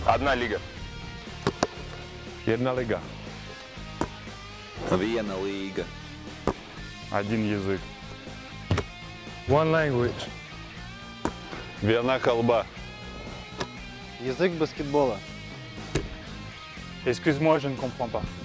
Одна лига. Jedna liga. Viena līga. Один язык. One language. Viena kalba. Язык баскетбола. Excuse-moi, je ne comprends pas.